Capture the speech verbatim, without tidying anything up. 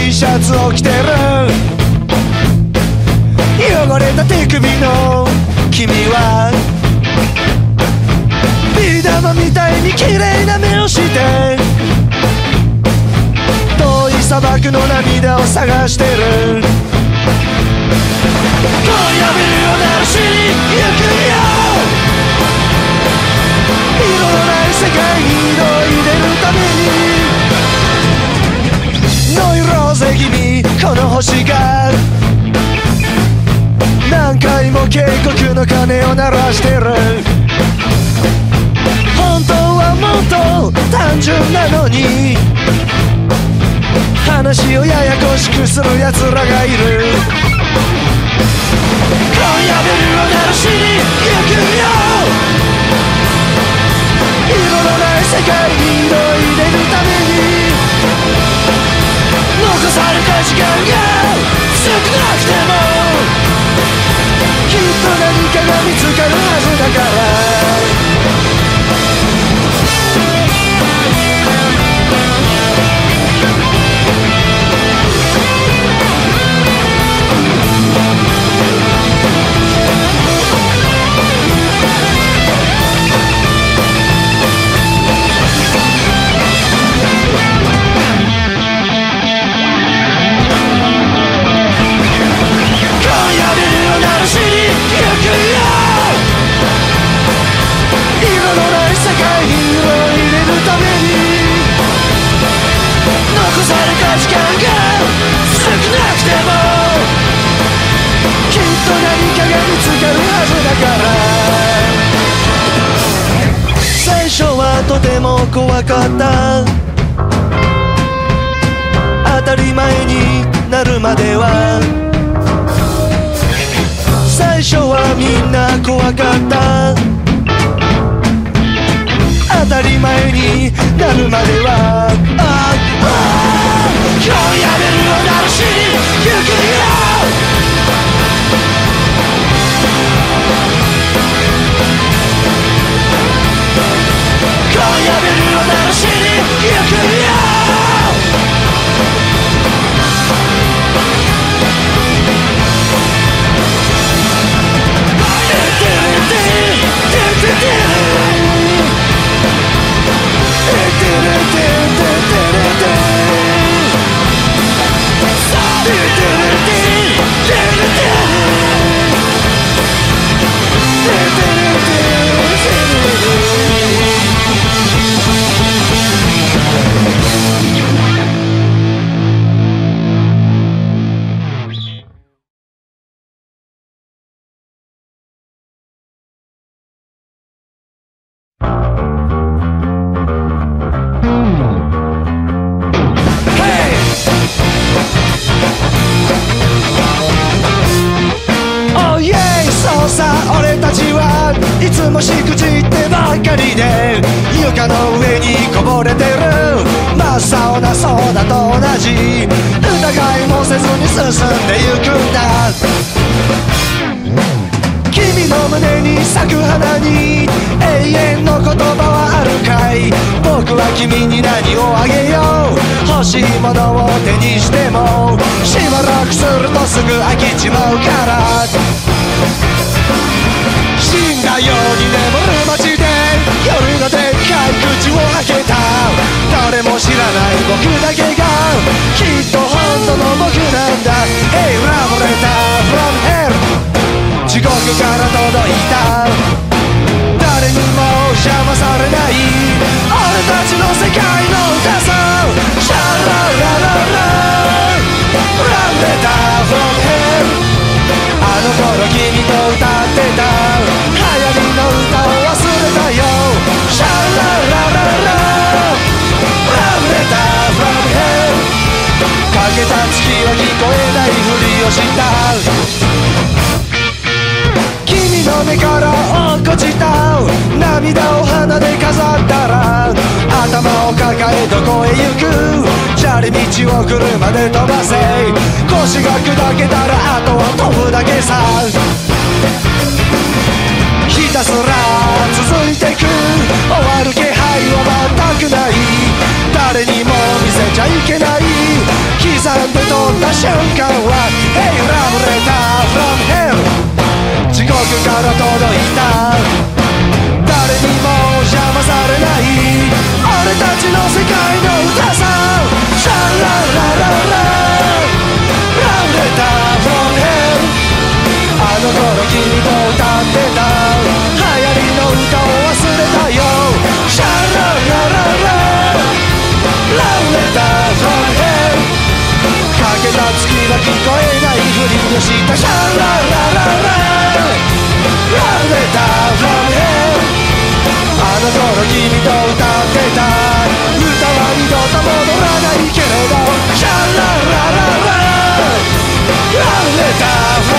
T シャツを着てる汚れた手首の君はビー玉みたいに綺麗な目をして遠い砂漠の涙を探してる今夜ビルを鳴らしに行くよ色のない世界に色を入れるためにノイローゼ気味この星が何回も警告の鐘を鳴らしてる本当はもっと単純なのに話をややこしくする奴らがいる今夜ベルを鳴らしに行くよ色のない世界に色を入れるために残された時間が少なくてもきっと何かが見つかるはずだからとても怖かった当たり前になるまでは最初はみんな怖かった当たり前になるまではああ今夜ベルを鳴らしに行くよ今夜ベルを鳴らしに行くよいつもしくじってばっかりで床の上にこぼれてる真っ青なソーダと同じ疑いもせずに進んでゆくんだ君の胸に咲く花に永遠の言葉はあるかい僕は君に何をあげよう欲しいものを手にしてもしばらくするとすぐ飽きちまうから死んだように眠る街で夜のでっかい口を開けた誰も知らない僕だけがきっと本当の僕なんだ Hey love letter from hell 地獄から届いた誰にも邪魔されない俺たちの世界の歌さシャララララ Love letter from hell あの頃君と歌ってた流行りの歌を忘れたよシャララララ Love letter from hell かけた月は聞こえないふりをした君の目から落っこちた涙を鼻で飾ったら頭を抱えどこへ行く砂利道を車で飛ばせ腰が砕けたらあとは飛ぶだけさひたすら続いてく終わる気配は全くない誰にも見せちゃいけない刻んで間は Hey love letter from hell 地獄から届いた誰にも邪魔されない俺たちの世界の歌さシャララララ Love letter from hell あの頃君と歌ってた流行りの歌を忘れたよシャララララ Love letter from hell かけた月は聞こえないふりをしたシャララララ Love letter from hell あの頃君と歌ってた歌は二度と戻らないけれどシャララララ Love letter from hell